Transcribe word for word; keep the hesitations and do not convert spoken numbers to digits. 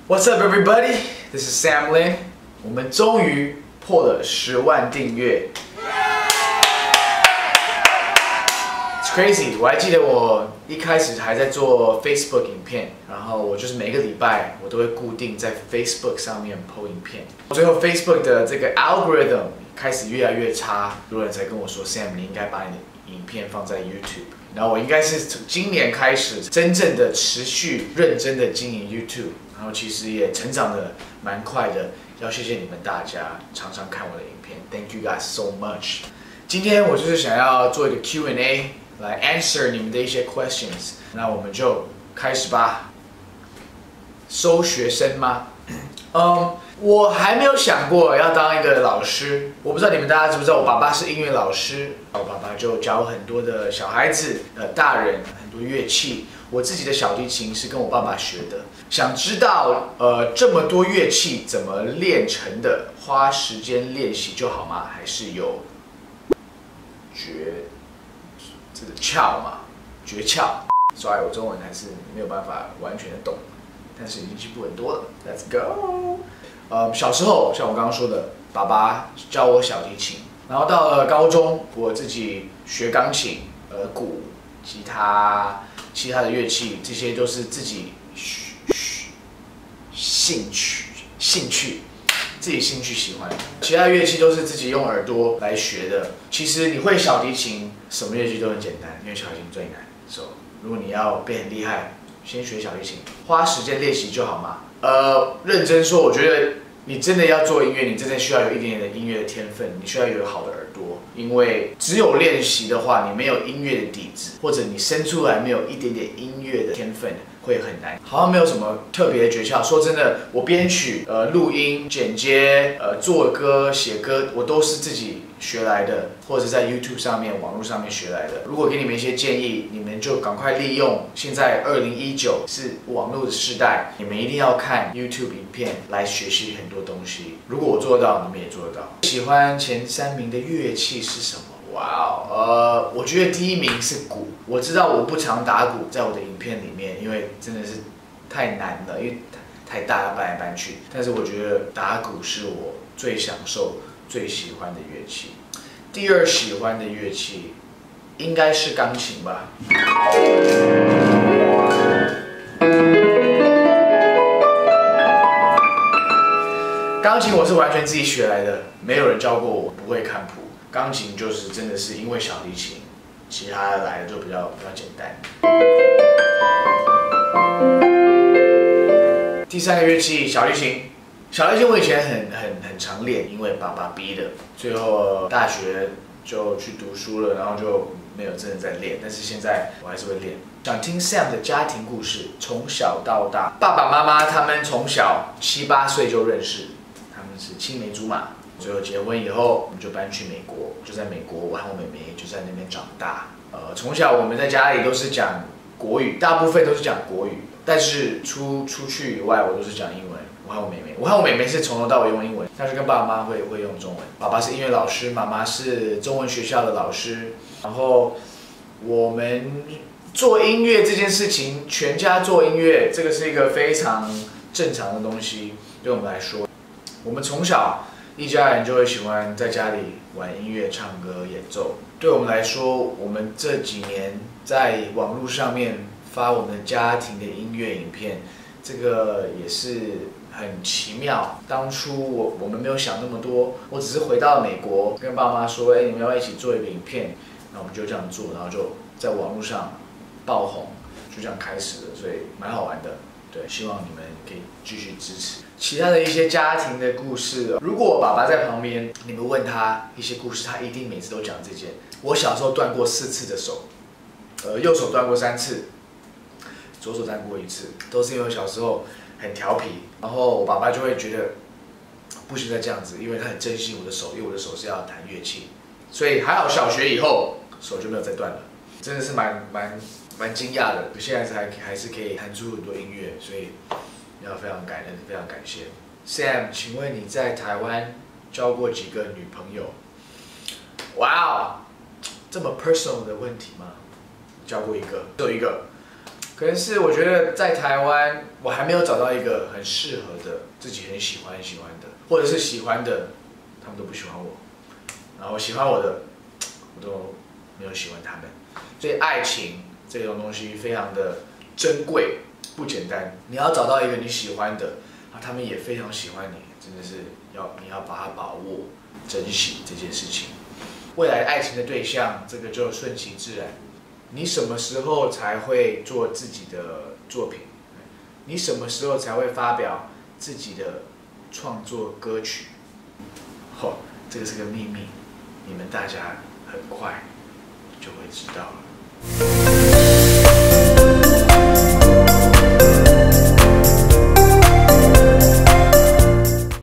What's up, everybody? This is Sam Lin. 我们终于破了十万订阅。It's crazy！ 我还记得我一开始还在做 Facebook 影片，然后我就是每个礼拜我都会固定在 Facebook 上面 po 影片。最后 Facebook 的这个 algorithm 开始越来越差，很多人才跟我说 Sam， 你应该把你的影片放在 YouTube。然后我应该是从今年开始真正的持续认真的经营 YouTube。 然后其实也成长的蛮快的，要谢谢你们大家常常看我的影片 ，Thank you guys so much。今天我就是想要做一个 Q and A 来 answer 你们的一些 questions， 那我们就开始吧。收学生吗？嗯，我还没有想过要当一个老师。我不知道你们大家知不知道，我爸爸是音乐老师，我爸爸就教很多的小孩子、呃大人很多乐器。 我自己的小提琴是跟我爸爸学的，想知道呃这么多乐器怎么练成的？花时间练习就好吗？还是有诀这个窍嘛？诀窍？所以我中文还是没有办法完全的懂，但是已经进步很多了。Let's go。呃，小时候像我刚刚说的，爸爸教我小提琴，然后到了高中，我自己学钢琴、呃鼓、吉他。 其他的乐器，这些都是自己兴趣、兴趣，自己兴趣喜欢。其他乐器都是自己用耳朵来学的。其实你会小提琴，什么乐器都很简单，因为小提琴最难。So， 如果你要变很厉害，先学小提琴，花时间练习就好嘛。呃，认真说，我觉得你真的要做音乐，你真的需要有一点点的音乐的天分，你需要有好的耳朵。 因为只有练习的话，你没有音乐的底子，或者你生出来没有一点点音乐的天分，会很难。好像没有什么特别的诀窍。说真的，我编曲、呃录音、剪接、呃做歌、写歌，我都是自己学来的，或者在 YouTube 上面、网络上面学来的。如果给你们一些建议，你们就赶快利用。现在二零一九是网络的时代，你们一定要看 YouTube 影片来学习很多东西。如果我做得到，你们也做得到。喜欢前三名的乐器是什么？哇哦，呃，我觉得第一名是鼓。我知道我不常打鼓，在我的影片里面，因为真的是太难了，因为太大要搬来搬去。但是我觉得打鼓是我最享受、最喜欢的乐器。第二喜欢的乐器应该是钢琴吧。钢琴我是完全自己学来的，没有人教过我，不会看谱。钢琴就是真的是因为小提琴，其他的来的就比较比较简单。第三个乐器小提琴，小提琴我以前很很很常练，因为爸爸逼的。最后大学就去读书了，然后就没有真的在练，但是现在我还是会练。想听 Sam 的家庭故事，从小到大，爸爸妈妈他们从小七八岁就认识。 是青梅竹马，最后结婚以后，我们就搬去美国，就在美国，我和我妹妹就在那边长大。呃，从小我们在家里都是讲国语，大部分都是讲国语，但是出出去以外，我都是讲英文。我和我妹妹，我和我妹妹是从头到尾用英文，但是跟爸爸妈妈会会用中文。爸爸是音乐老师，妈妈是中文学校的老师。然后我们做音乐这件事情，全家做音乐，这个是一个非常正常的东西，对我们来说。 我们从小一家人就会喜欢在家里玩音乐、唱歌、演奏。对我们来说，我们这几年在网络上面发我们家庭的音乐影片，这个也是很奇妙。当初我我们没有想那么多，我只是回到美国跟爸妈说：“哎，你们要不要一起做一个影片？”那我们就这样做，然后就在网络上爆红，就这样开始了，所以蛮好玩的。 对，希望你们可以继续支持。其他的一些家庭的故事，如果我爸爸在旁边，你们问他一些故事，他一定每次都讲这件。我小时候断过四次的手，呃，右手断过三次，左手断过一次，都是因为我小时候很调皮，然后我爸爸就会觉得不行再这样子，因为他很珍惜我的手，因为我的手是要弹乐器，所以还好小学以后手就没有再断了，真的是蛮蛮。 蛮惊讶的，现在还还是可以弹出很多音乐，所以要非常感恩，非常感谢。Sam， 请问你在台湾交过几个女朋友？哇哦，这么 personal 的问题吗？交过一个，只有一个。 可能是我觉得在台湾，我还没有找到一个很适合的、自己很喜欢、很喜欢的，或者是喜欢的，他们都不喜欢我。然后喜欢我的，我都没有喜欢他们。所以爱情这种东西非常的珍贵，不简单。你要找到一个你喜欢的，啊，他们也非常喜欢你，真的是要你要把它把握、珍惜这件事情。未来爱情的对象，这个就顺其自然。你什么时候才会做自己的作品？你什么时候才会发表自己的创作歌曲？哦，这个是个秘密，你们大家很快就会知道了。